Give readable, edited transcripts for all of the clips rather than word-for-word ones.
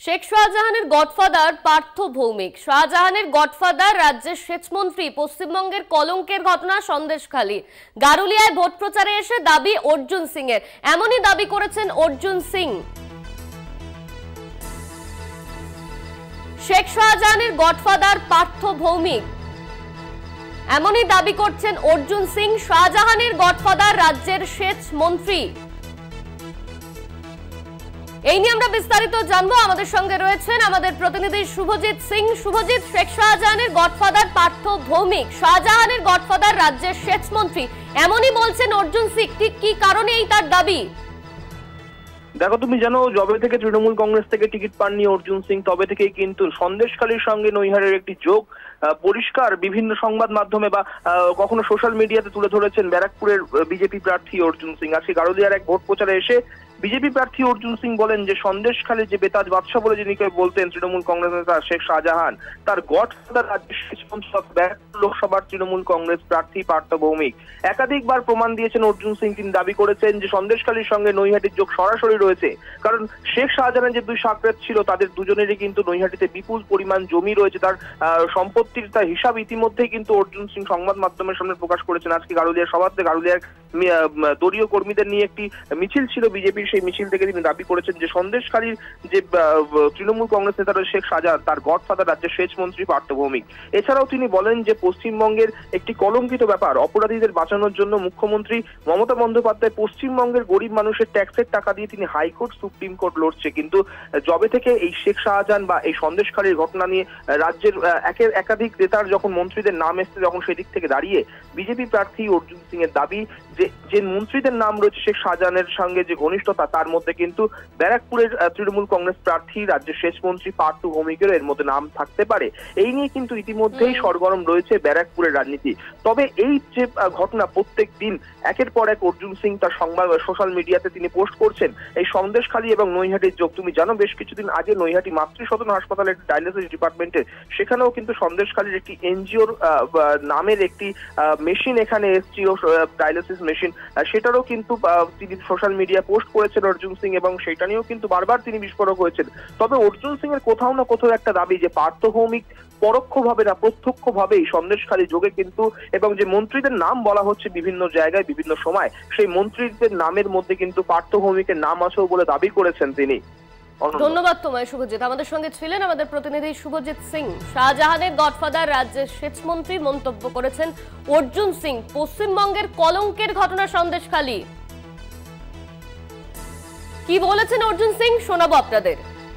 শেখ শাহজাহানের গডফাদার পার্থ ভৌমিক। শাহজাহানের গডফাদার রাজ্যের সেচমন্ত্রী, পশ্চিমবঙ্গের কলঙ্কের ঘটনা সন্দেশখালী। গারুলিয়ায় ভোট প্রচারে এসে দাবি অর্জুন সিং এর, এমনই দাবি করেছেন অর্জুন সিং। শেখ শাহজাহানের গডফাদার পার্থ ভৌমিক, এমনই দাবি করছেন অর্জুন সিং। শাহজাহানের গডফাদার রাজ্যের সেচ মন্ত্রী। এই নিয়ে আমরা বিস্তারিত জানবো। আমাদের সঙ্গে রয়েছেন আমাদের প্রতিনিধি শুভজিৎ সিং। শুভজিৎ, শেখ শাহজাহানের গডফাদার পার্থ ভৌমিক, শাহজাহানের গডফাদার রাজ্যের সেচ মন্ত্রী, এমনই বলছেন অর্জুন সিং। ঠিক কি কারণে এই তার দাবি? দেখো, তুমি জানো, যবে থেকে তৃণমূল কংগ্রেস থেকে টিকিট পাননি অর্জুন সিং, তবে থেকেই কিন্তু সন্দেশখালীর সঙ্গে নৈহারের একটি যোগ পরিষ্কার বিভিন্ন সংবাদ মাধ্যমে বা কখনো সোশ্যাল মিডিয়াতে তুলে ধরেছেন ব্যারাকপুরের বিজেপি প্রার্থী অর্জুন সিং। আজকে গারুলিয়ার এক ভোট প্রচারে এসে বিজেপি প্রার্থী অর্জুন সিং বলেন যে সন্দেশখালী যে বেতাজ বাদশা বলে যিনি বলতেন তৃণমূল কংগ্রেস নেতা শেখ শাহজাহান, তার গডফাদার রাজ্যের ব্যারাকপুর লোকসভার তৃণমূল কংগ্রেস প্রার্থী পার্থ ভৌমিক। একাধিকবার প্রমাণ দিয়েছেন অর্জুন সিং। তিনি দাবি করেছেন যে সন্দেশখালীর সঙ্গে নৈহাটির যোগ সরাসরি রয়েছে, কারণ শেখ শাহজাহানের যে দুই সাকরেত ছিল তাদের দুজনেরই কিন্তু নৈহাটিতে বিপুল পরিমাণ জমি রয়েছে। তার সম্পত্তির তার হিসাব ইতিমধ্যেই কিন্তু অর্জুন সিং সংবাদ মাধ্যমের সামনে প্রকাশ করেছেন। আজকে গারুলিয়ার সভাতে গারুলিয়ার দলীয় কর্মীদের নিয়ে একটি মিছিল ছিল বিজেপির, সেই মিছিল থেকে তিনি দাবি করেছেন যে সন্দেশখালীর যে তৃণমূল কংগ্রেস নেতা শেখ শাহজাহান, তার গডফাদার রাজ্যের সেচ মন্ত্রী পার্থ ভৌমিক। এছাড়াও তিনি বলেন যে পশ্চিমবঙ্গের একটি কলঙ্কিত ব্যাপার, অপরাধীদের বাঁচানোর জন্য মুখ্যমন্ত্রী মমতা বন্দ্যোপাধ্যায় পশ্চিমবঙ্গের গরিব মানুষের ট্যাক্সের টাকা দিয়ে তিনি হাইকোর্ট সুপ্রিম কোর্ট লড়ছে। কিন্তু যবে থেকে এই শেখ শাহজাহান বা এই সন্দেশখালীর ঘটনা নিয়ে রাজ্যের একাধিক নেতার যখন মন্ত্রীদের নাম এসছে, যখন সেদিক থেকে দাঁড়িয়ে বিজেপি প্রার্থী অর্জুন সিং এর দাবি যে মন্ত্রীদের নাম রয়েছে শেখ শাহজাহানের সঙ্গে যে ঘনিষ্ঠতা, তার মধ্যে কিন্তু ব্যারাকপুরের তৃণমূল কংগ্রেস প্রার্থী রাজ্যের সেচ মন্ত্রী পার্থ ভৌমিকেরও এর মধ্যে নাম থাকতে পারে। এই নিয়ে কিন্তু ইতিমধ্যেই সরগরম রয়েছে ব্যারাকপুরের রাজনীতি। তবে এই যে ঘটনা প্রত্যেক দিন একের পর এক অর্জুন সিং তার সংবাদ সোশ্যাল মিডিয়াতে তিনি পোস্ট করছেন। এই সন্দেশখালী এবং নৈহাটির যোগ, তুমি জানো বেশ কিছুদিন আগে নৈহাটি মাতৃসদন হাসপাতালের একটি ডায়ালিসিস ডিপার্টমেন্টে, সেখানেও কিন্তু সন্দেশখালীর একটি এনজিওর নামের একটি মেশিন এখানে এসেছিল, ডায়ালিসিস মেশিন, সেটারও কিন্তু তিনি সোশ্যাল মিডিয়া পোস্ট করেছেন অর্জুন সিং, এবং সেটা নিয়েও কিন্তু বারবার তিনি বিস্ফোরক হয়েছেন। তবে অর্জুন সিং এর কোথাও না কোথাও একটা দাবি যে পার্থ ভৌমিক পরোক্ষভাবে না প্রত্যক্ষভাবেই সন্দেশখালী যোগে কিন্তু, এবং যে মন্ত্রীদের নাম বলা হচ্ছে বিভিন্ন জায়গায় বিভিন্ন সময়, সেই মন্ত্রীদের নামের মধ্যে কিন্তু পার্থ ভৌমিকের নাম আছেও বলে দাবি করেছেন তিনি। ধন্যবাদ তোমায় শুভজিৎ। আমাদের সঙ্গে ছিলেন আমাদের প্রতিনিধি শুভজিৎ সিং। শাহজাহানের গডফাদার রাজ্যের সেচ মন্ত্রী মন্তব্য করেছেন অর্জুন সিং। পশ্চিমবঙ্গের কলঙ্কের ঘটনা সন্দেশখালী, কি বলেছেন অর্জুন সিং শোনাবো আপনাদের।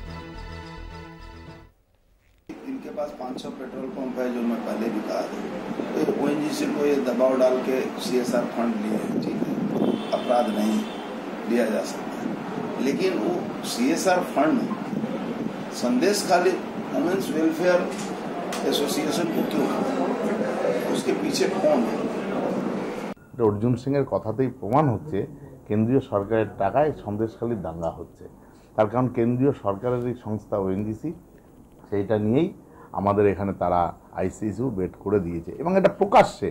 इनके पास 500 पेट्रोल पंप है, जो मैं पहले भी कहा था। तो ओएनजीसी को ये दबाव डाल के सीएसआर फंड लिए, ठीक है, अपराध नहीं लिया जा सकता, लेकिन वो CSR fund Sandeshkhali women's welfare association को क्यों, उसके पीछे कौन है? অর্জুন সিং এর কথাতেই প্রমাণ হচ্ছে কেন্দ্রীয় সরকারের টাকায় সন্দেশখালীর দাঙ্গা হচ্ছে। তার কারণ কেন্দ্রীয় সরকারের এই সংস্থা ওএনজিসি, সেইটা নিয়েই আমাদের এখানে তারা আইসিসিউ বেট করে দিয়েছে, এবং এটা প্রকাশ্যে।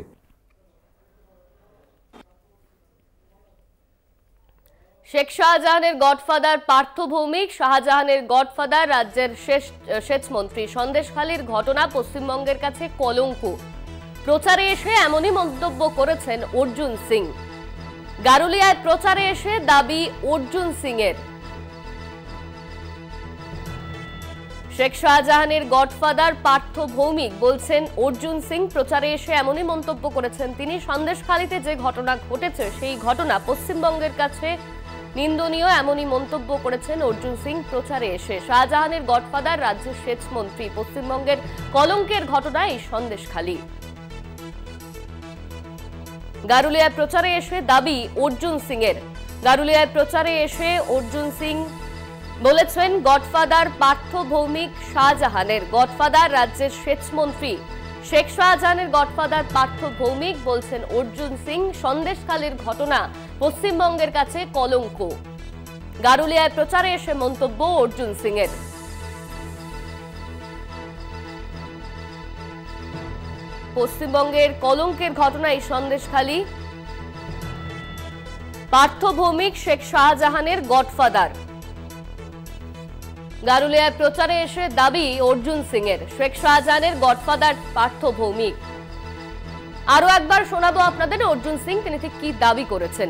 শেখ শাহজাহানের গডফাদার পার্থ ভৌমিক, শাহজাহানের গডফাদার রাজ্যের সেচ মন্ত্রী। সন্দেশখালীর ঘটনা পশ্চিমবঙ্গের কাছে কলঙ্ক। প্রচারে এসে এমনই মন্তব্য করেছেন অর্জুন সিং। গারুলিয়ায় প্রচারে এসে দাবি অর্জুন সিং এর। শেখ শাহজাহানের গডফাদার পার্থ ভৌমিক বলছেন অর্জুন সিং। প্রচারে এসে এমনই মন্তব্য করেছেন তিনি। সন্দেশখালীতে যে ঘটনা ঘটেছে সেই ঘটনা পশ্চিমবঙ্গের কাছে নিন্দনীয়, এমনই মন্তব্য করেছেন অর্জুন সিং প্রচারে এসে। শাহজাহানের গডফাদার রাজ্যের সেচ মন্ত্রী, পশ্চিমবঙ্গের কলঙ্কের ঘটনা এই সন্দেশখালী। গারুলিয়ায় প্রচারে এসে দাবি অর্জুন সিং এর। গারুলিয়ায় প্রচারে এসে অর্জুন সিং বলেছেন গডফাদার পার্থ ভৌমিক শাহজাহানের গডফাদার রাজ্যের সেচ মন্ত্রী। শেখ শাহজাহানের গডফাদার পার্থ ভৌমিক, বলছেন অর্জুন সিং। সন্দেশখালীর ঘটনা পশ্চিমবঙ্গের কাছে কলঙ্ক। গারুলিয়ায় প্রচারে এসে মন্তব্য অর্জুন সিং এর। পশ্চিমবঙ্গের কলঙ্কের ঘটনা এই সন্দেশখালী। পার্থ ভৌমিক শেখ শাহজাহানের গডফাদার। গারুলিয়ায় প্রচারে এসে দাবি অর্জুন সিং এর, শেখ শাহজাহানের গডফাদার পার্থ ভৌমিক। আরো একবার শোনাবো আপনাদের অর্জুন সিং তিনি ঠিক কি দাবি করেছেন।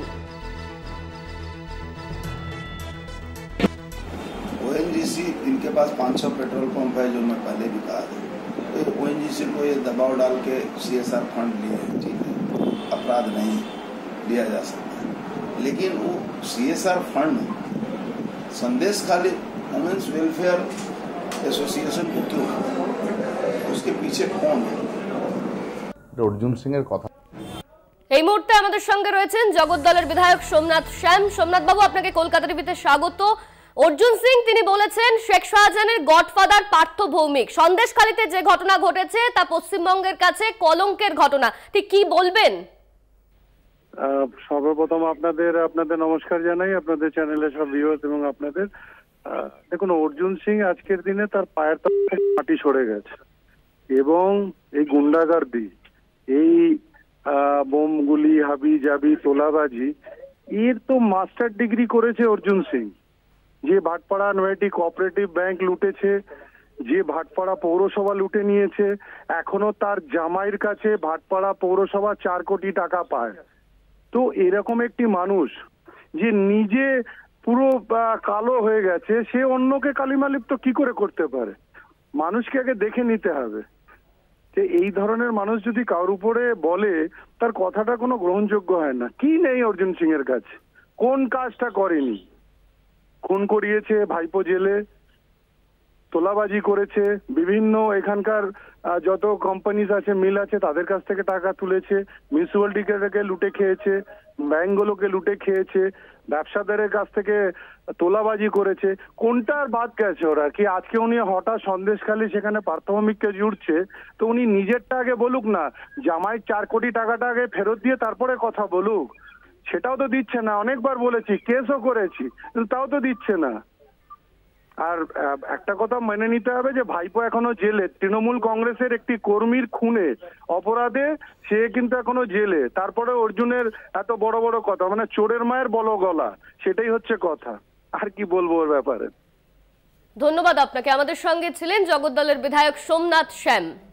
ओएनजीसी इनके पास 500 पेट्रोल पंप है, जो मैं पहले भी कहा था। तो ओएनजीसी को ये दबाव डाल के सीएसआर फंड लिए, ठीक है, अपराध नहीं लिया जा सकता। लेकिन वो सीएसआर फंड संदेश खाली वुमेन्स वेलफेयर एसोसिएशन को क्यों, उसके पीछे कौन है? অর্জুন সিং এর কথা। এই মুহূর্তে আমাদের সঙ্গে রয়েছেন জগদ্দলের বিধায়ক সোমনাথ শ্যাম। সোমনাথ বাবু, আপনাকে কলকাতা টিভিতে স্বাগত। অর্জুন সিং তিনি বলেছেন শেখ শাহজাহানের গডফাদার পার্থ ভৌমিক। সন্দেশখালীতে যে ঘটনা ঘটেছে তা পশ্চিমবঙ্গের কাছে কলঙ্কের ঘটনা, ঠিক কি বলবেন? সর্বপ্রথম আপনাদের নমস্কার জানাই, আপনাদের চ্যানেলের সব ভিউয়ার্স এবং আপনাদের। দেখুন, অর্জুন সিং আজকের দিনে তার পায়ের তলায় মাটি সরে গেছে এবং এই গুন্ডাগার্দি, এই বোমগুলি, হাবি জাবি, তোলাবাজি, এর তো মাস্টার ডিগ্রি করেছে অর্জুন সিং। যে ভাটপাড়া নয়টি কোঅপারেটিভ ব্যাংক লুটেছে, যে ভাটপাড়া পৌরসভা লুটে নিয়েছে, এখনো তার জামাইয়ের কাছে ভাটপাড়া পৌরসভা 4 কোটি টাকা পায়। তো এরকম একটি মানুষ যে নিজে পুরো কালো হয়ে গেছে, সে অন্যকে কালিমালিপ্ত কি করে করতে পারে? মানুষকে আগে দেখে নিতে হবে যে এই ধরনের মানুষ যদি কারোর উপরে বলে, তার কথাটা কোনো গ্রহণযোগ্য হয় না। কি নেই অর্জুন সিং এর কাছে? কোন কাজটা করেনি? খুন করিয়েছে ভাইপো জেলে, তোলাবাজি করেছে, বিভিন্ন এখানকার যত কোম্পানিজ আছে, মিল আছে, তাদের কাছ থেকে টাকা তুলেছে, মিউনিসিপ্যালিটিকে লুটে খেয়েছে, ব্যাংকগুলোকে লুটে খেয়েছে, ব্যবসাদারের কাছ থেকে তোলাবাজি করেছে। কোনটার বাদ গেছে ওরা? কি আজকে উনি হঠাৎ সন্দেশখালী সেখানে পার্থভৌমিককে জুড়ছে, তো উনি নিজেরটা আগে বলুক না, জামাই 4 কোটি টাকাটা আগে ফেরত দিয়ে তারপরে কথা বলুক। সেটাও তো দিচ্ছে না। অনেকবার বলেছি, কেসও করেছি, কিন্তু তাও তো দিচ্ছে না। আর একটা কথা মেনে নিতে হবে যে ভাইপো এখনো জেলে, তৃণমূল কংগ্রেসের একটি কর্মীর খুনে অপরাধে সে কিন্তু এখনো জেলে। তারপরে অর্জুনের এত বড় বড় কথা, মানে চোরের মায়ের বলো গলা, সেটাই হচ্ছে কথা। আর কি বলবো ওর ব্যাপারে। ধন্যবাদ আপনাকে। আমাদের সঙ্গে ছিলেন জগদ্দলের বিধায়ক সোমনাথ শ্যাম।